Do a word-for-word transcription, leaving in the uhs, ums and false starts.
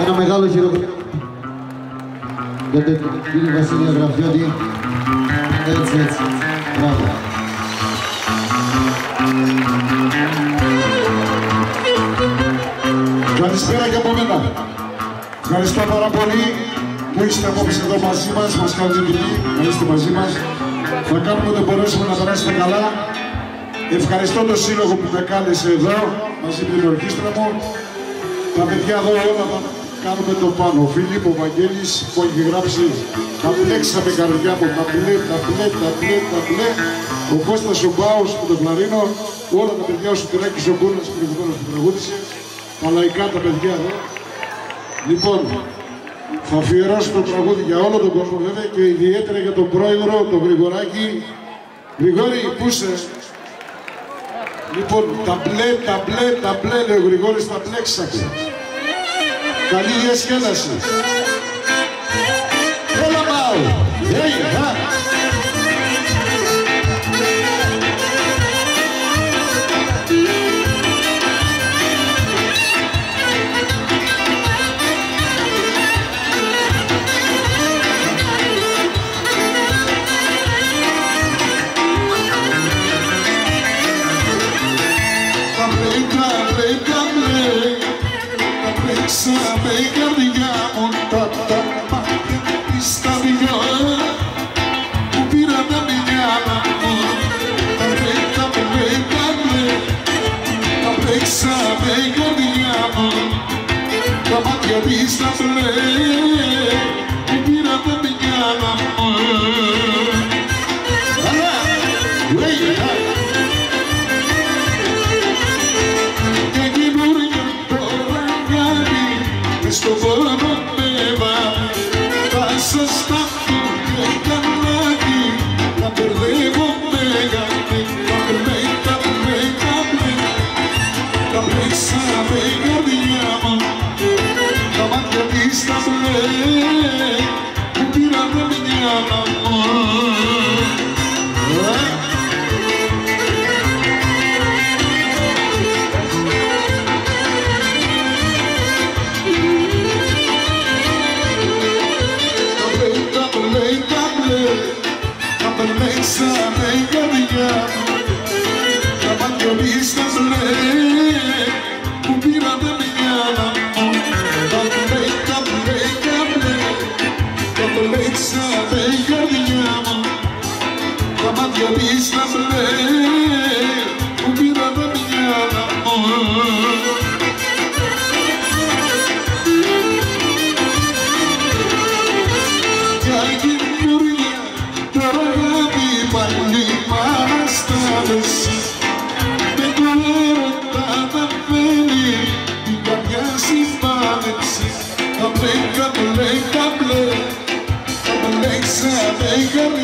Ένα μεγάλο χειροκρότημα για τον κύριο Βασίλη Γραφιώτη. Έτσι, έτσι. Μπράβο. Καλησπέρα και από μένα. Ευχαριστώ πάρα πολύ που είστε απόψε εδώ μαζί μας, μας κάνετε τιμή να είστε μαζί μας. Θα κάνουμε ό,τι μπορέσουμε να περάσουμε καλά. Ευχαριστώ τον σύλλογο που με κάλεσε εδώ, μαζί με την ορχήστρα μου. Τα παιδιά εδώ όλα θα κάνουμε το πάνω. Ο Φίλιπ, ο Βαγγέλης που έχει γράψει τα πλέξα με καρδιά μου, τα πλέ, τα πλέ, τα πλέ, τα πλέ. Ο Κώστας ο Μπάους που το φλαρίνο, όλα τα παιδιά, ο Σωτηράκης ο Κούνας που που τραγούδισε. Τα λαϊκά τα παιδιά εδώ. Λοιπόν, θα αφιερώσω το τραγούδι για όλο τον κόσμο βέβαια και ιδιαίτερα για τον πρόεδρο, τον Γρηγοράκη. Γρηγόρη, πού είσαι? Λοιπόν, τα μπλε, τα μπλε, τα μπλε, λέει ο Γρηγόρης, τα μπλέξαξε. Καλή διασκέδαση. Έλα πάω. Hey, ha. Σάμε η καρδιά μου τα τα μάτια στα δυο που πήρα τα μηνιάνα μου. Τα μπλε, τα μπλε, τα μπλε, τα μπλέξαμε η καρδιά μου. Τα μάτια της τα μπλε που πήρα τα μηνιάνα μου. Αλλά, λέει, στο πόνο με βάλει, θα σας σταθώ και κανάκι, να μπερδεύω μεγάλη, τα μπλε, τα μπλε, τα μπλε, τα μπλέξαμε η καρδιά μου, τα μάτια της τα μπλε, που πήραν τα μηνιάνα μου. Μπλέξαμε η καρδιά μου, τα μάτια της τα μπλε, που πήραν τα μηνιάνα μου. Τα μπλε, τα μπλε, τα μπλε, τα μπλέξαμε η καρδιά μου, τα μάτια της τα μπλε, που πήραν τα μηνιάνα μου. Πάλι μ' με το έρωτα τα φέρει την καρδιά συμπάνεψη. Τα μπλε, τα μπλε, τα μπλε, τα μπλέξαμε η καρδιά